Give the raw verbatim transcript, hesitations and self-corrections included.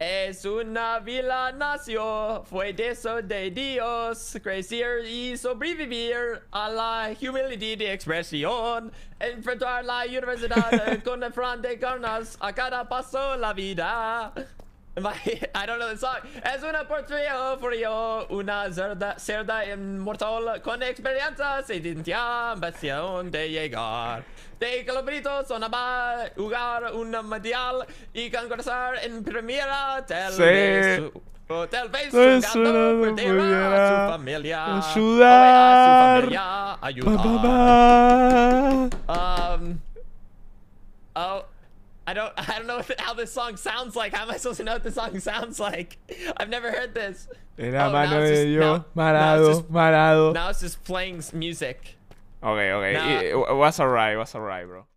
Es una villa nació, fue de eso de Dios, crecer y sobrevivir a la humildad de expresión, enfrentar la universidad con el frente de carnas a cada paso la vida. My, I don't know the song. Es una portfolio frío, una cerda, cerda inmortal con experiencia, sentencia, ambición de llegar. De calabritos sonaba jugar un mundial y concursar en primera tal sí. vez su, tal vez su gato perderá a su familia. Ayudar. A su familia, ayudar. Ba, ba, ba. Um. Oh. I don't I don't know how this song sounds like. How am I supposed to know what this song sounds like? I've never heard this. Era oh, mano de Dios, marado, marado. Now it's just playing music. Okay, okay. Now, it, it was alright, it was alright, bro.